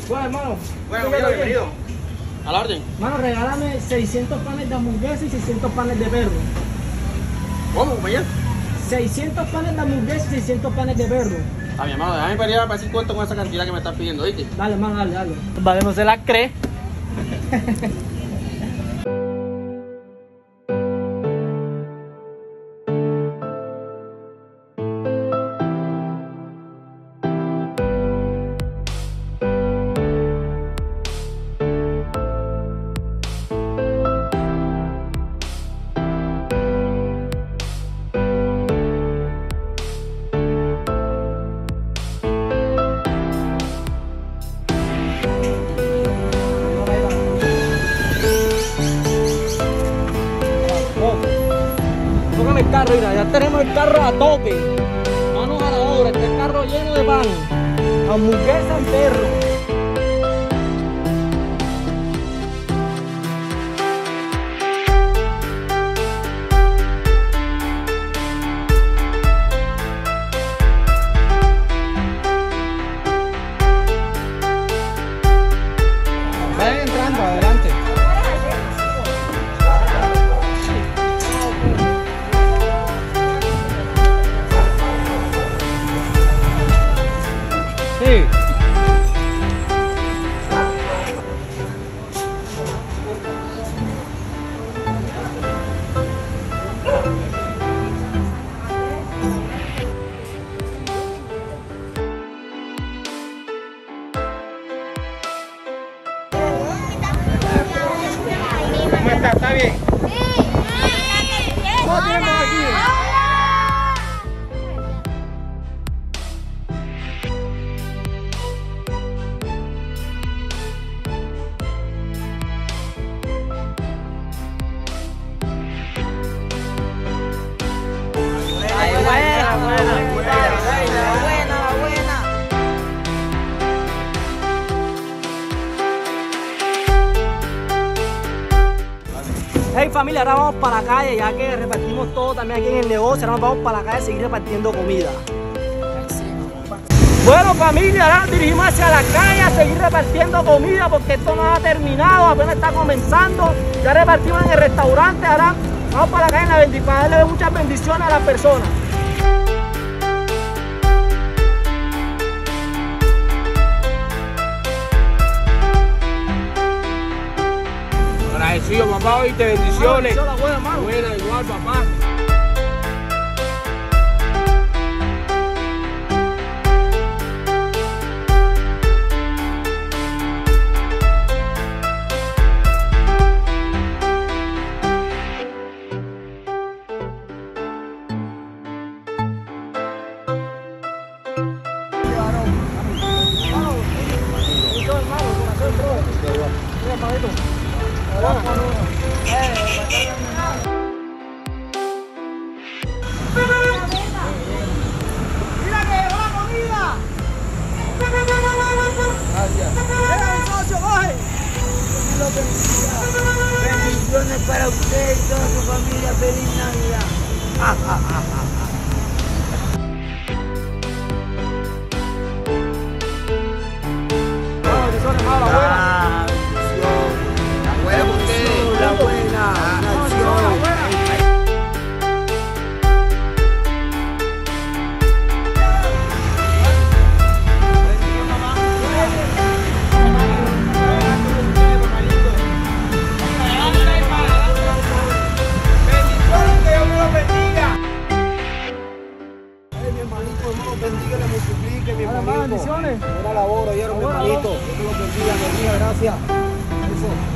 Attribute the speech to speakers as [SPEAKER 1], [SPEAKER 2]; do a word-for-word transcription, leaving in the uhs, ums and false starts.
[SPEAKER 1] Bueno, hermano.
[SPEAKER 2] Bueno, bienvenido. A la orden.
[SPEAKER 1] Mano, regálame seiscientos panes de hamburguesa y seiscientos panes de perro.
[SPEAKER 2] ¿Cómo, compañero?
[SPEAKER 1] seiscientos panes de hamburguesa y seiscientos panes de perro.
[SPEAKER 2] A mi hermano, déjame para allá para decir cuánto con esa cantidad que me estás pidiendo, ¿viste?
[SPEAKER 1] Dale, hermano, dale, dale. Vale, no se la cree. El carro, mira, ya tenemos el carro a tope. Manos a la obra, este carro lleno de pan, hamburguesa y perro. Vayan entrando, adelante. Sí. ¿Cómo está? ¿Está bien?
[SPEAKER 3] Sí.
[SPEAKER 2] ¿Cómo tenemos aquí?
[SPEAKER 1] Buena, buena, buena, buena, buena. Hey familia, ahora vamos para la calle, ya que repartimos todo también aquí en el negocio. Ahora nos vamos para la calle a seguir repartiendo comida. Bueno familia, ahora nos dirigimos hacia la calle a seguir repartiendo comida porque esto no ha terminado, apenas está comenzando. Ya repartimos en el restaurante, ahora vamos para la calle en la bendición, para darle muchas bendiciones a las personas.
[SPEAKER 2] Agradecido, papá, oíste, bendiciones.
[SPEAKER 1] Buena, buena, hermano.
[SPEAKER 2] Buena, igual, papá.
[SPEAKER 1] ¡Mira que llegó la comida!
[SPEAKER 2] Gracias.
[SPEAKER 1] ¡Mira mi socio, coge!
[SPEAKER 3] Bendiciones para usted y toda su familia. Feliz Navidad. Ja, ja, ja, ja.
[SPEAKER 1] No, bendiciones, hermano, la buena.
[SPEAKER 3] Ah, bendición. La buena con ustedes. La buena.
[SPEAKER 1] No, bendiciones, la buena.
[SPEAKER 3] Bendiga, le multiplique, mi hermanito.
[SPEAKER 1] Bendiciones.
[SPEAKER 3] Buena labor, oyeron, mi hermanito. Dios te lo bendiga, bendiga, gracias. Eso.